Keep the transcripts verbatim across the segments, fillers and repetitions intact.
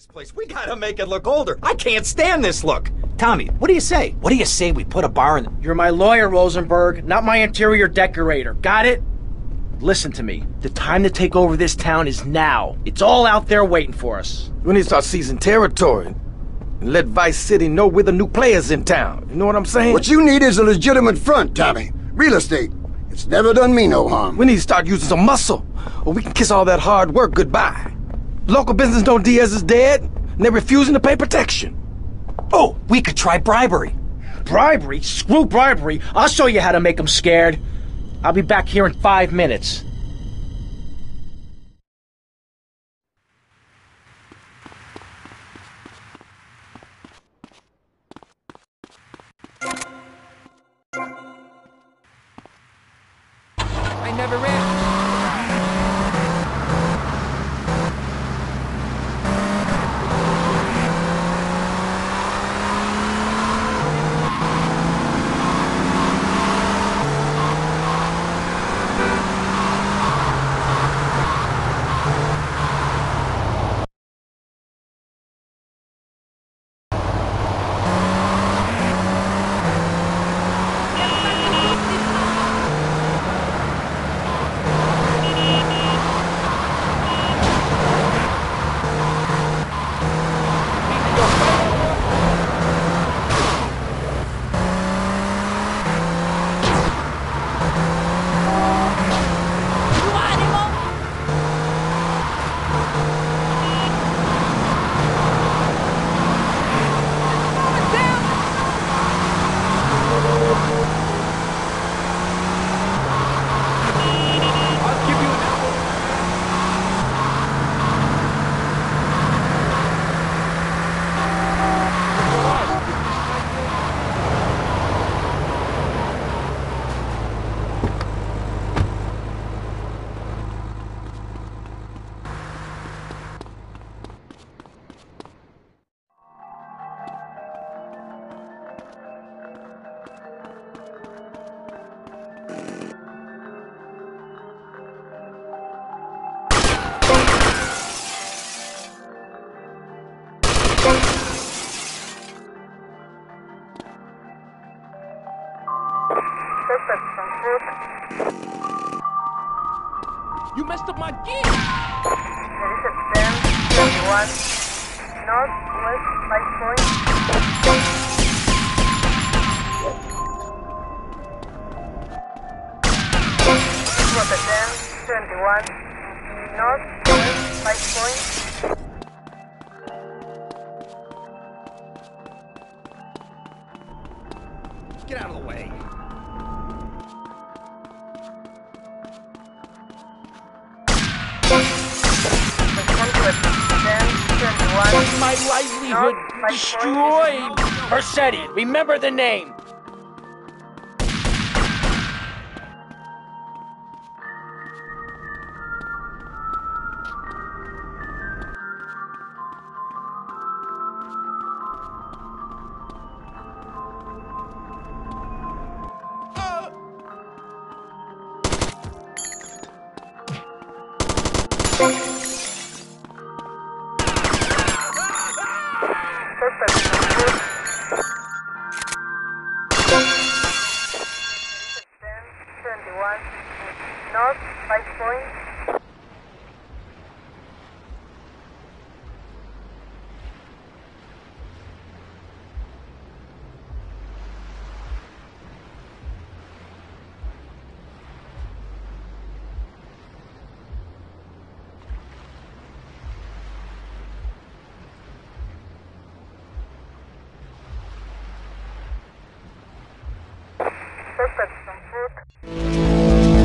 This place, we gotta make it look older. I can't stand this look. Tommy, what do you say? What do you say we put a bar in the... You're my lawyer, Rosenberg, not my interior decorator. Got it? Listen to me. The time to take over this town is now. It's all out there waiting for us. We need to start seizing territory and let Vice City know we're the new players in town. You know what I'm saying? What you need is a legitimate front, Tommy. Real estate. It's never done me no harm. We need to start using some muscle, or we can kiss all that hard work goodbye. Local business know Diaz is dead, and they're refusing to pay protection. Oh, we could try bribery. Bribery? Screw bribery. I'll show you how to make them scared. I'll be back here in five minutes. I never ran. You messed up my gear! ten, twenty-one, north, west, five point. ten, twenty-one, north, west, five point. Get out of the way. My livelihood destroyed! Mercedes, remember the name! North, five point. Suspects on foot.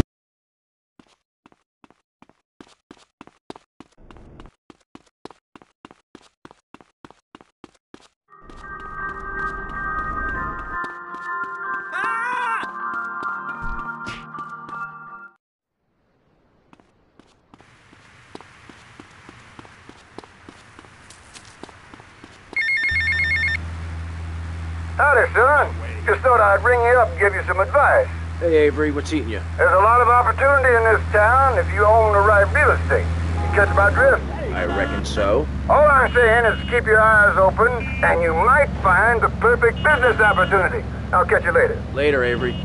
Howdy, son. Just thought I'd ring you up and give you some advice. Hey, Avery, what's eating you? There's a lot of opportunity in this town if you own the right real estate. You catch my drift? I reckon so. All I'm saying is keep your eyes open, and you might find the perfect business opportunity. I'll catch you later. Later, Avery.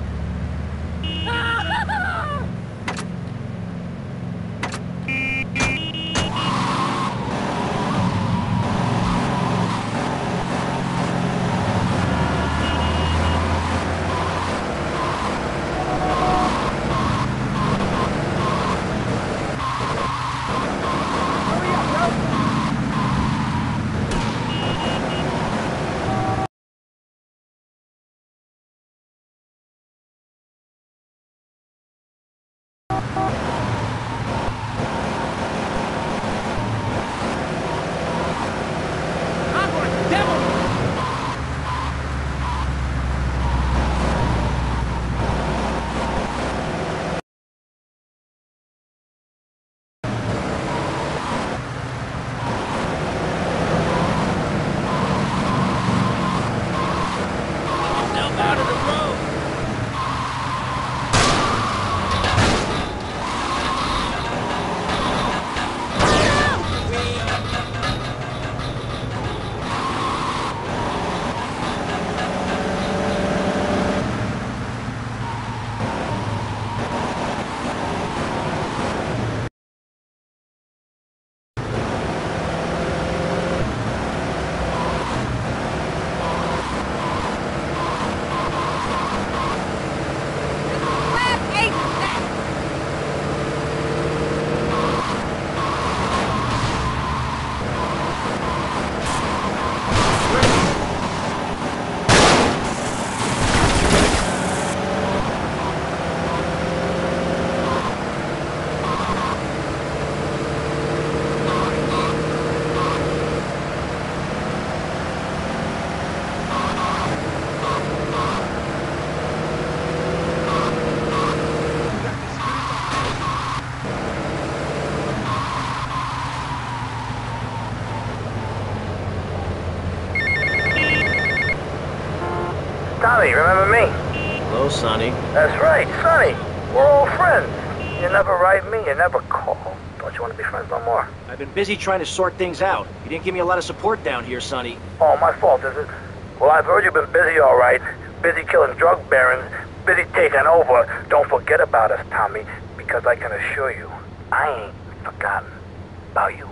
Tommy, remember me? Hello, Sonny. That's right, Sonny. We're old friends. You never write me, you never call. Don't you want to be friends no more? I've been busy trying to sort things out. You didn't give me a lot of support down here, Sonny. Oh, my fault, is it? Well, I've heard you've been busy, all right. Busy killing drug barons, busy taking over. Don't forget about us, Tommy, because I can assure you, I ain't forgotten about you.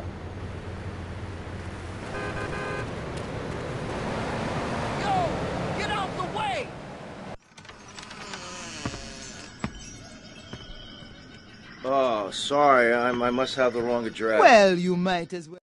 Yo, get out the way! Oh, sorry. I, I must have the wrong address. Well, you might as well.